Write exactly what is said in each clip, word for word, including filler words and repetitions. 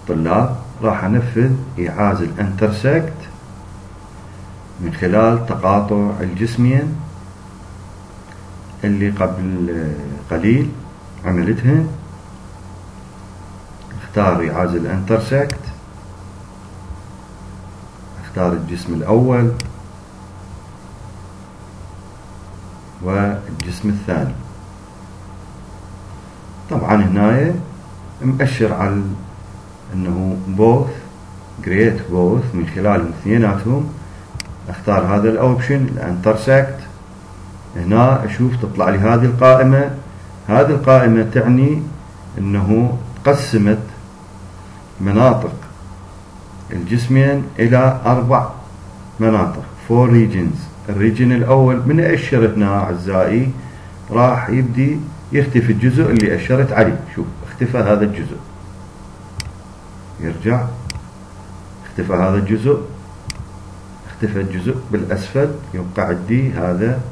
الطلاب راح أنفذ إيعاز الانترسكت من خلال تقاطع الجسمين اللي قبل قليل عملتهن. اختار إيعاز الانترسكت، اختار الجسم الأول والجسم الثاني. طبعا هنا مؤشر على انه both create both من خلالهم اثنيناتهم. اختار هذا الاوبشن الانترسكت. هنا اشوف تطلع لي هذه القائمة. هذه القائمة تعني انه قسمت مناطق الجسمين الى اربع مناطق four regions. الريجن الاول من اشر هنا اعزائي راح يبدي يختفي الجزء اللي اشرت عليه. شوف اختفى هذا الجزء، يرجع اختفى هذا الجزء، اختفى الجزء بالاسفل، يبقى عندي هذا.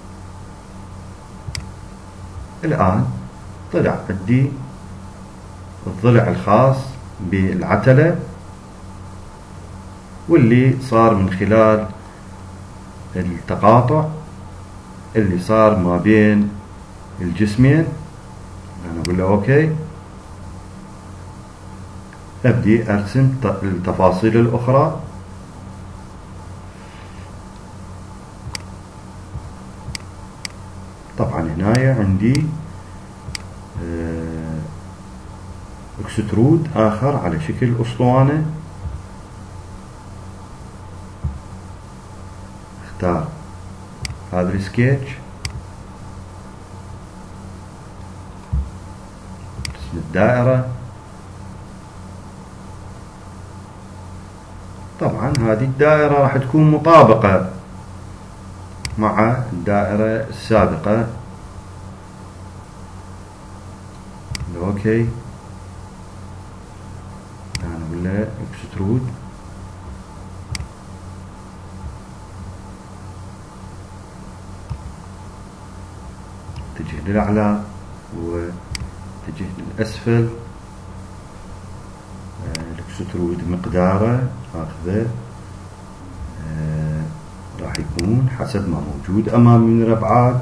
الان طلع عندي الضلع الخاص بالعتلة، واللي صار من خلال التقاطع اللي صار ما بين الجسمين. انا اقول له اوكي، ابدي ارسم التفاصيل الاخرى. طبعا هنا عندي اكسترود اخر على شكل اسطوانة. اختار هذا السكتش، اسم الدائرة. طبعا هذه الدائرة راح تكون مطابقة مع الدائرة السابقة. اوكي، انا اقول له اكسترود. اتجه للأعلى واتجه للأسفل. الاكسترود مقداره اخذه آه راح يكون حسب ما موجود امامي من الابعاد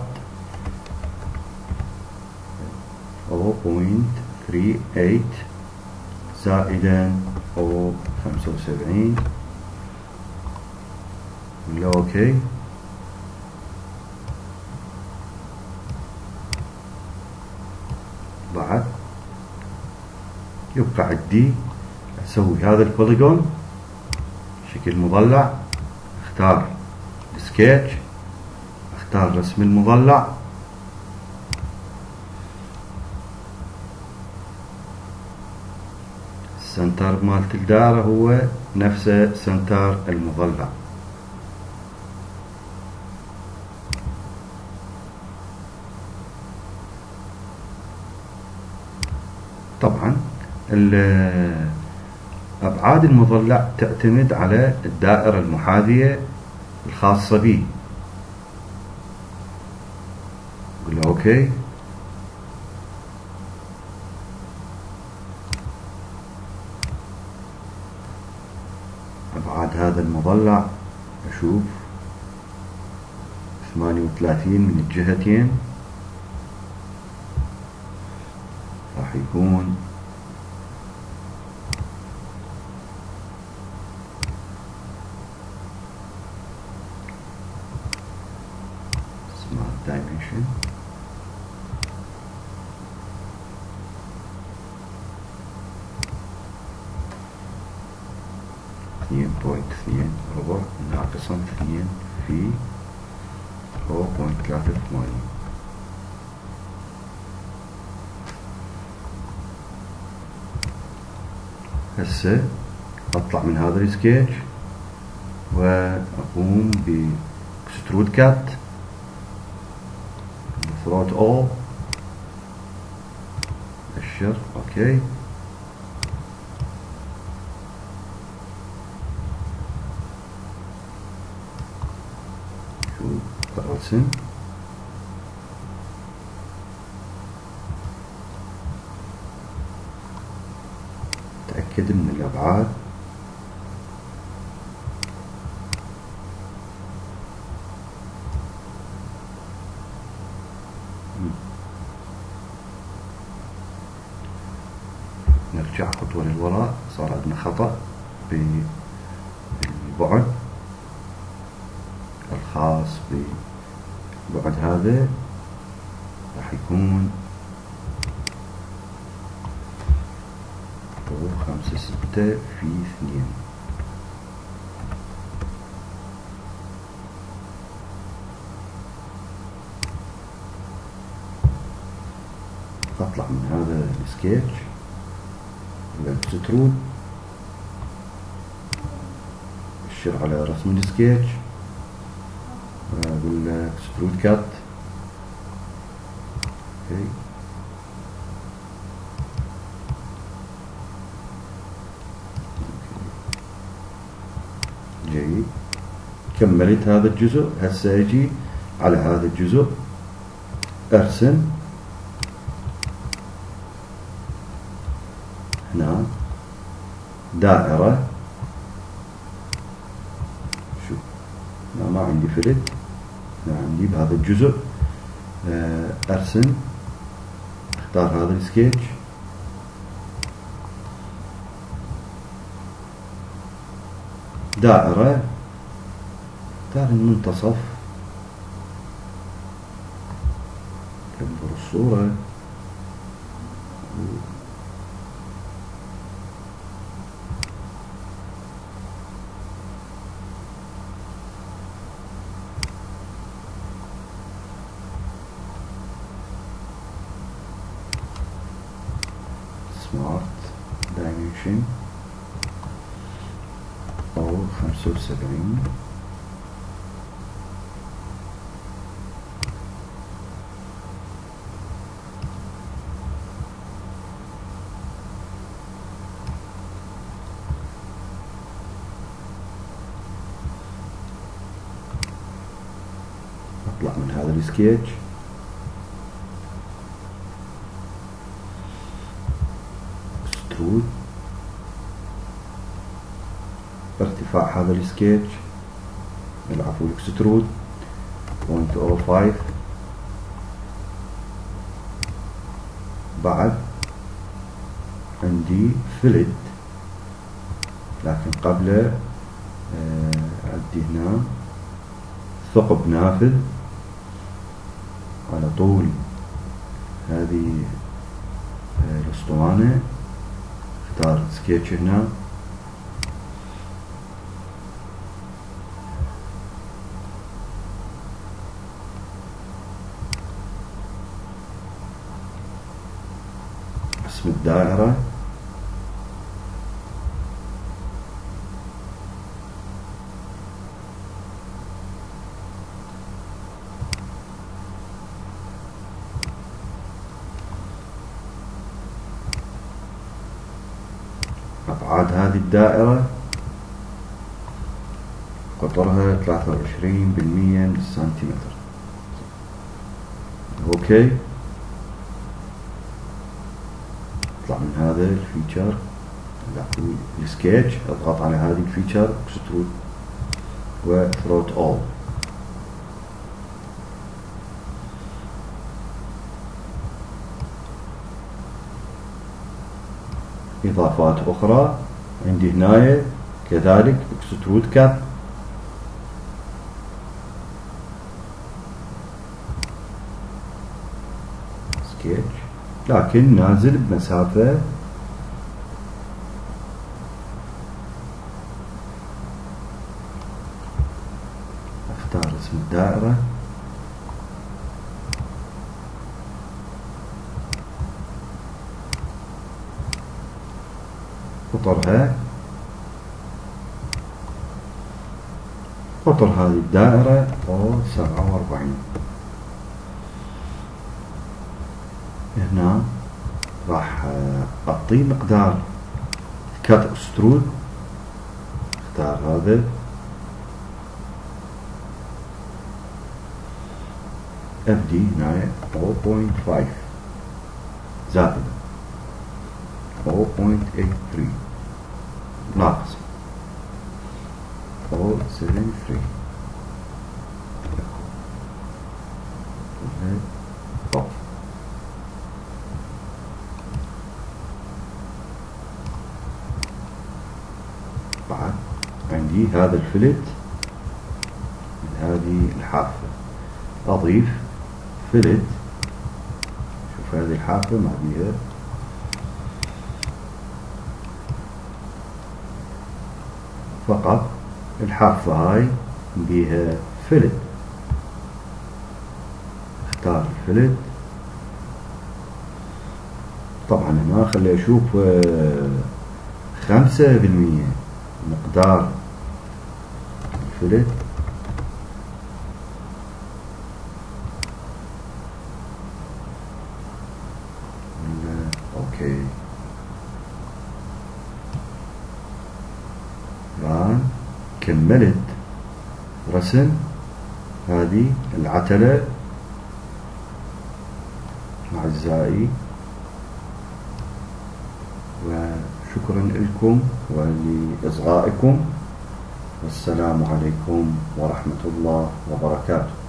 صفر فاصلة ثلاثة وثلاثين زائدا صفر فاصلة خمسة وسبعين. نقول له اوكي. بعد يبقى عندي اسوي هذا البوليجون شكل مضلع. اختار سكتش، اختار رسم المضلع. السنتر مالت الدائرة هو نفسه سنتر المضلع. طبعا أبعاد المضلع تعتمد على الدائرة المحاذية الخاصة به. أقول له أوكي. أبعاد هذا المضلع أشوف ثمانية وثلاثين من الجهتين، راح يكون smart dimension اثنين فاصلة اثنين ربع ناقصا اثنين في صفر فاصلة ثلاثة وثمانين. هسه اطلع من هذا السكتش واقوم باكسترود كات ثروت اول. اشر اوكي. شوف الرسم نتأكد من الأبعاد. نرجع خطوة للوراء، صار عندنا خطأ بالبعد الخاص بالبعد هذا، راح يكون خمسة ستة في اثنين. اطلع من هذا السكتش الاكسترود، اشر على رسم السكتش واقول له اكسترود كات. اوكي جيد، كملت هذا الجزء. هسه اجي على هذا الجزء ارسم هنا دائرة. شوف هنا ما عندي فلت، هنا عندي بهذا الجزء ارسم، اختار هذا السكتش، دائرة، اختار المنتصف، كبر الصورة، سمارت دايمنشن أو خمسة وسبعين. أطلع من هذا السكتش، اكسترود، ارتفاع هذا السكتش العفو الاكسترود صفر فاصلة صفر خمسة. بعد عندي فلت، لكن قبله عندي هنا ثقب نافذ على طول هذه الاسطوانة. اختار سكتش هنا، اسم الدائرة، أبعاد هذه الدائرة، قطرها ثلاثة وعشرين بالمئة من السنتيمتر. اوكي، اطلع من هذا الفيتشر السكتش، اضغط على هذه الفيتشر اكسترود وثروت اول. اضافات اخرى عندي هنا كذلك اكسترود كات، سكتش لكن نازل بمسافة اختار اسم الدائرة، قطرها، قطر هذه الدائرة سبعة وأربعين. هنا راح أعطيه مقدار كات اكسترود، اختار هذا، اف دي هنا صفر فاصلة خمسة زائد صفر فاصلة ثمانية وثمانين. ناقصة أو سبعة ثلاثة بعد عندي هذا الفلت من هذه الحافة، أضيف فلت. شوف هذه الحافة ما بيها فقط الحافة هاي بيها فلت. اختار الفلت. طبعا هنا خلي اشوف خمسة بالمية مقدار الفلت. اوكي الآن كملت رسم هذه العتلة أعزائي، وشكرا لكم ولإصغائكم، والسلام عليكم ورحمة الله وبركاته.